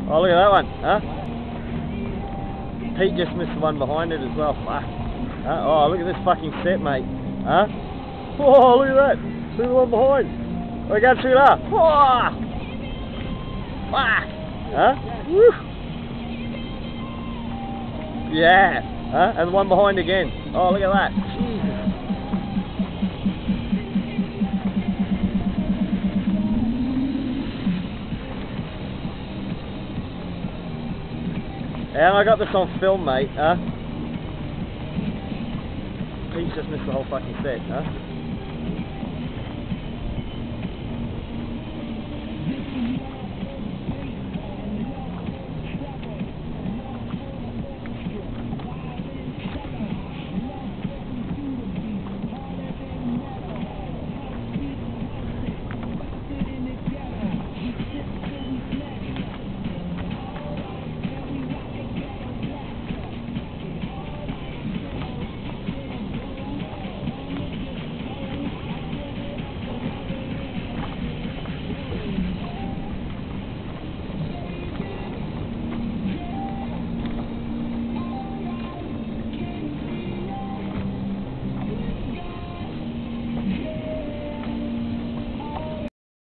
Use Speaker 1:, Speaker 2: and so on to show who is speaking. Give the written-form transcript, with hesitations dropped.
Speaker 1: Oh, look at that one, huh? Pete just missed the one behind it as well. Fuck. Oh, look at this fucking set, mate. Huh? Oh, look at that. Look at the one behind. We're going through that. Oh! Fuck. Huh? Woo! Yeah. Huh? And the one behind again. Oh, look at that. Jesus. And I got this on film, mate, huh? Pete's just missed the whole fucking set, huh?